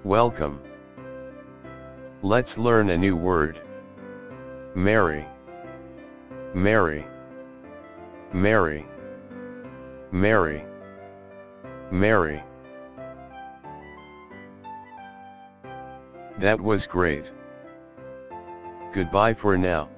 Welcome. Let's learn a new word. Marry. Marry. Marry. Marry. Marry. That was great. Goodbye for now.